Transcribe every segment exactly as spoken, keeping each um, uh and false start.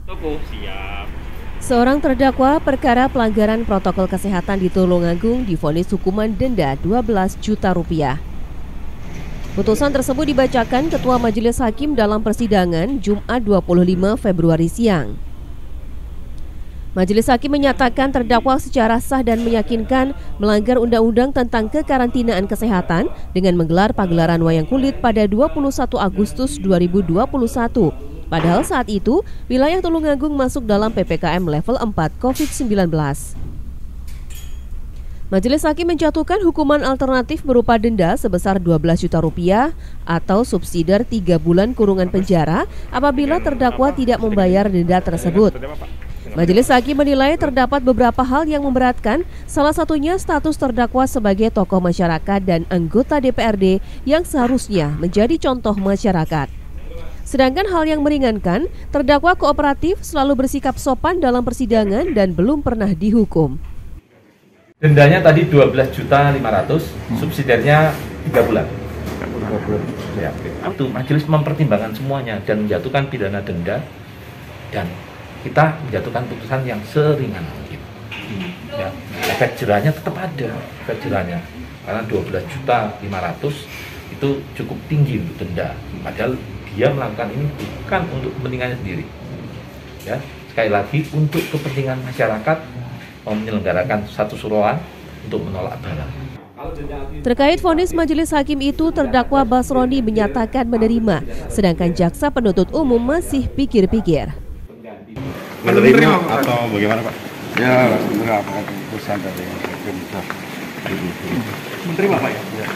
Toko siap. Seorang terdakwa perkara pelanggaran protokol kesehatan di Tulungagung divonis hukuman denda dua belas juta rupiah. Putusan tersebut dibacakan Ketua Majelis Hakim dalam persidangan Jumat dua puluh lima Februari siang. Majelis Hakim menyatakan terdakwa secara sah dan meyakinkan melanggar Undang-Undang tentang kekarantinaan kesehatan dengan menggelar pagelaran wayang kulit pada dua puluh satu Agustus dua ribu dua puluh satu. Padahal saat itu, wilayah Tulungagung masuk dalam P P K M level empat COVID sembilan belas. Majelis Hakim menjatuhkan hukuman alternatif berupa denda sebesar dua belas juta rupiah atau subsidiar tiga bulan kurungan penjara apabila terdakwa tidak membayar denda tersebut. Majelis Hakim menilai terdapat beberapa hal yang memberatkan, salah satunya status terdakwa sebagai tokoh masyarakat dan anggota D P R D yang seharusnya menjadi contoh masyarakat. Sedangkan hal yang meringankan, terdakwa kooperatif selalu bersikap sopan dalam persidangan dan belum pernah dihukum. Dendanya tadi dua belas juta lima ratus, subsidiarnya tiga bulan. Ya, itu majelis mempertimbangkan semuanya dan menjatuhkan pidana denda dan kita menjatuhkan putusan yang seringan mungkin. Ya, efek jerahnya tetap ada, efek jerahnya karena dua belas juta lima ratus itu cukup tinggi untuk denda. Padahal dia melakukan ini bukan untuk kepentingannya sendiri. Ya, sekali lagi untuk kepentingan masyarakat menyelenggarakan satu suruhan untuk menolak barang. Terkait vonis majelis hakim itu, terdakwa Basroni menyatakan menerima, sedangkan jaksa penuntut umum masih pikir-pikir. Menerima atau bagaimana, Pak? Ya, menerima keputusan dari hakim. Menerima, Pak, ya? Ya.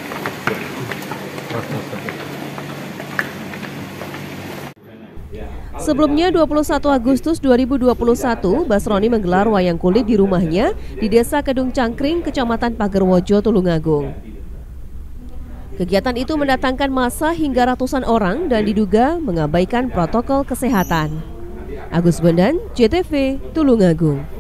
Sebelumnya dua puluh satu Agustus dua ribu dua puluh satu, Basroni menggelar wayang kulit di rumahnya di Desa Kedung Cangkring, Kecamatan Pagerwojo, Tulungagung. Kegiatan itu mendatangkan massa hingga ratusan orang dan diduga mengabaikan protokol kesehatan. Agus Bondan, J T V, Tulungagung.